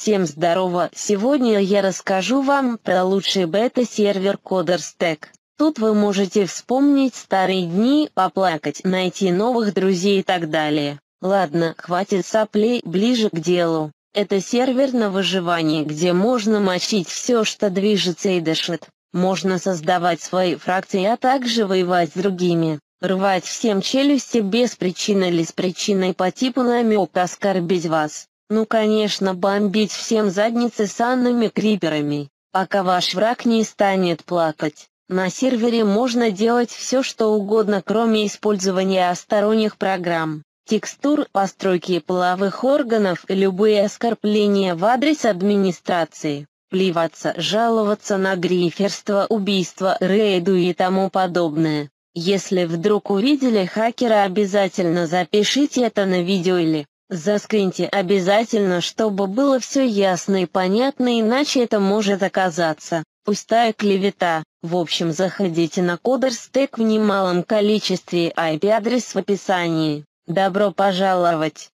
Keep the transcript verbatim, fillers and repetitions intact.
Всем здорово! Сегодня я расскажу вам про лучший бета-сервер CoderStack. Тут вы можете вспомнить старые дни, поплакать, найти новых друзей и так далее. Ладно, хватит соплей, ближе к делу. Это сервер на выживание, где можно мочить все, что движется и дышит. Можно создавать свои фракции, а также воевать с другими. Рвать всем челюсти без причины или с причиной по типу намека оскорбить вас. Ну конечно, бомбить всем задницы санными криперами, пока ваш враг не станет плакать. На сервере можно делать все, что угодно, кроме использования сторонних программ, текстур, постройки половых органов и любые оскорбления в адрес администрации. Плеваться, жаловаться на гриферство, убийство, рейду и тому подобное. Если вдруг увидели хакера, обязательно запишите это на видео или заскриньте обязательно, чтобы было все ясно и понятно, иначе это может оказаться пустая клевета. В общем, заходите на CoderStack в немалом количестве, ай пи-адрес в описании. Добро пожаловать!